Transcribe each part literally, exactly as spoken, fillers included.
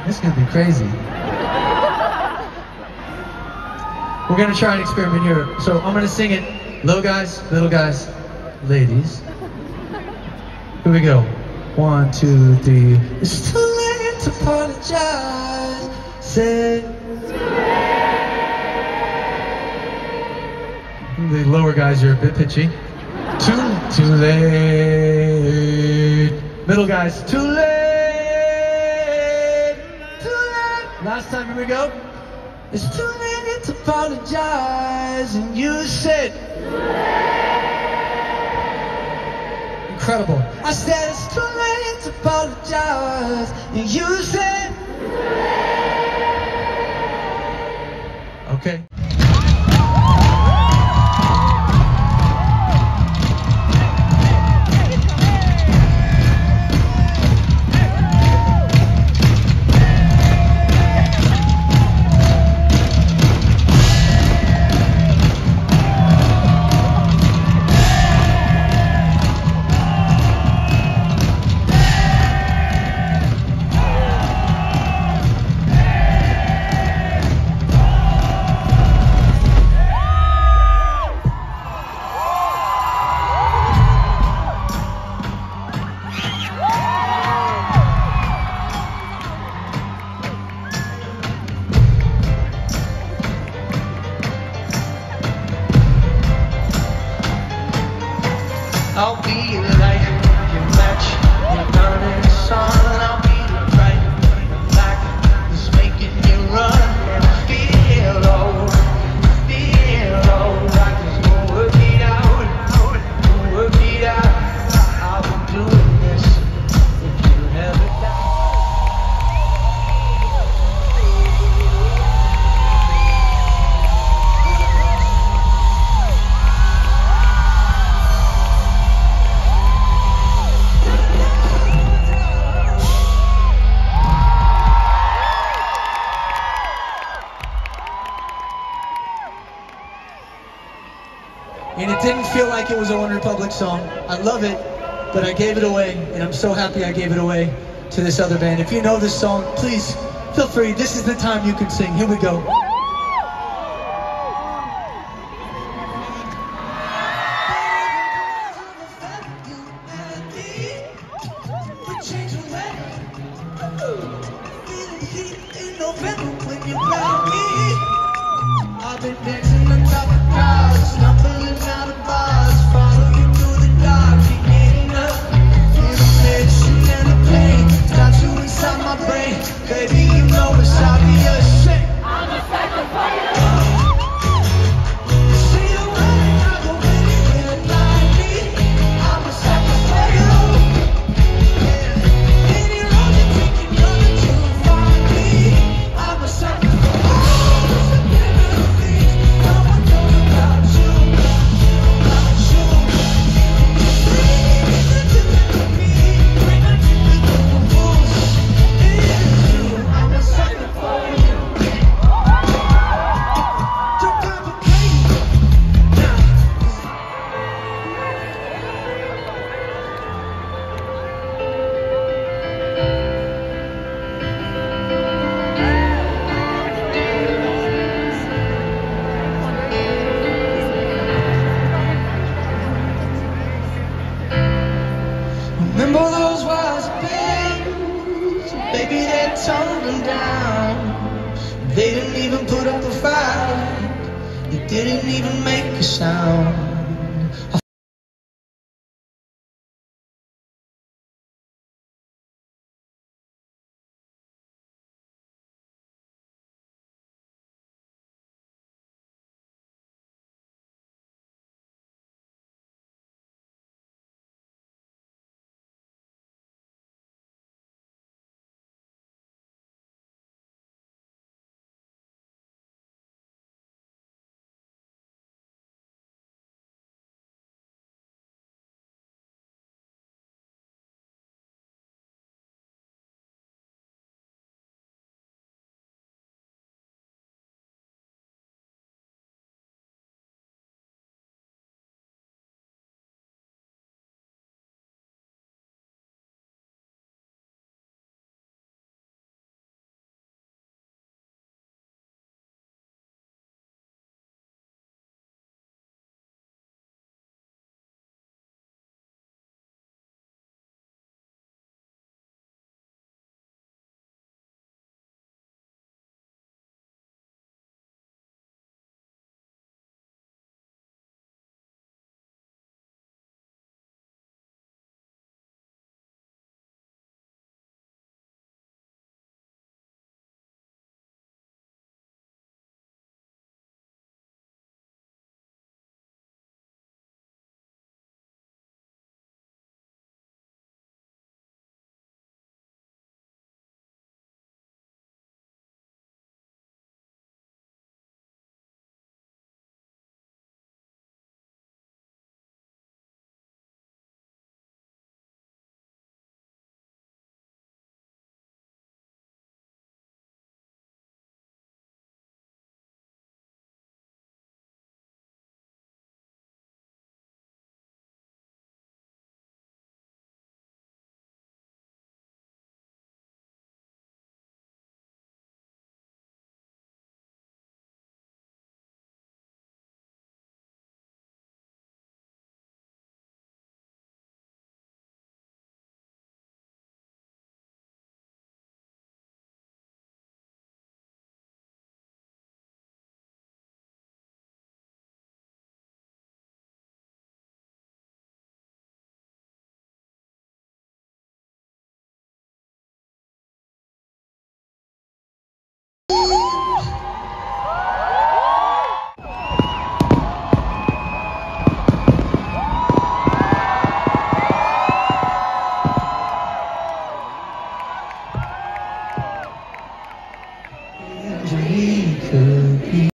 This is gonna be crazy. We're gonna try and experiment here. So I'm gonna sing it. Little guys, little guys, ladies. Here we go. One, two, three. It's too late to apologize. Say. The lower guys, you're a bit pitchy. Too, too late. Middle guys, too late. Too late. Last time, here we go. It's too late to apologize, and you said. Incredible. I said it's too late to apologize, and you said. Okay. I'll be your light, your match, your burning sun. I'll be the bright, the black that's making you run. And I feel low, feel low. I just go work it out, go work it out. I've been doing this if you never die. And it didn't feel like it was a One Republic song. I love it, but I gave it away, and I'm so happy I gave it away to this other band. If you know this song, please feel free. This is the time you can sing. Here we go. I've been dancing on top of clouds, stumbling out of bars, follow you through the dark, keep getting up. Feel the medicine and the pain, got you inside my brain, baby, you know it's obvious. I'm a sucker for you. You see the way I go anywhere like me. I'm a sucker for you. Yeah. Any road you take, you know that you'll find me. I'm a sucker for you. Remember those wise days, baby, they tumbling down. They didn't even put up a fight, they didn't even make a sound. things we could be.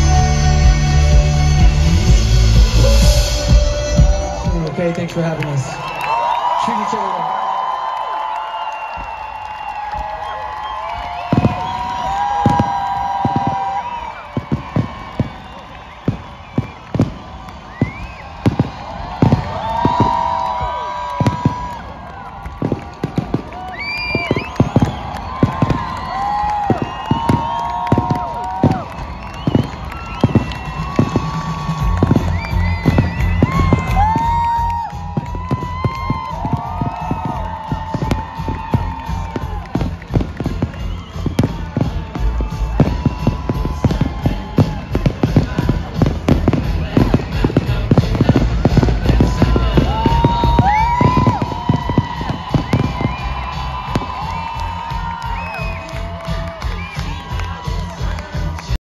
Thanks for having us.